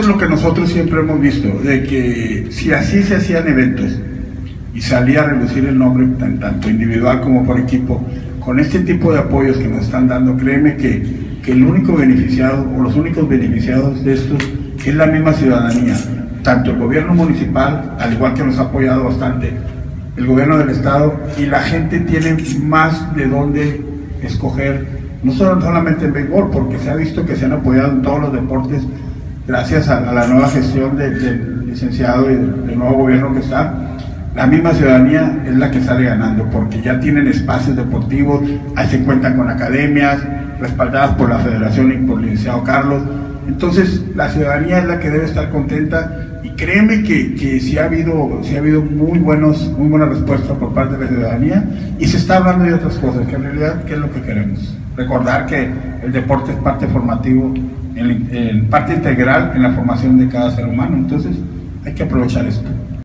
es lo que nosotros siempre hemos visto, de que si así se hacían eventos y salía a relucir el nombre tanto individual como por equipo, con este tipo de apoyos que nos están dando, créeme que el único beneficiado o los únicos beneficiados de esto es la misma ciudadanía, tanto el gobierno municipal, al igual que nos ha apoyado bastante, el gobierno del estado, y la gente tiene más de dónde escoger, no solamente en béisbol, porque se ha visto que se han apoyado en todos los deportes gracias a la nueva gestión del licenciado y del nuevo gobierno que está. La misma ciudadanía es la que sale ganando, porque ya tienen espacios deportivos, ahí se cuentan con academias respaldadas por la federación y por el licenciado Carlos. Entonces la ciudadanía es la que debe estar contenta, y créeme que sí ha habido muy buena respuesta por parte de la ciudadanía, y se está hablando de otras cosas, que en realidad, ¿qué es lo que queremos? Recordar que el deporte es parte formativo, parte integral en la formación de cada ser humano, entonces hay que aprovechar esto.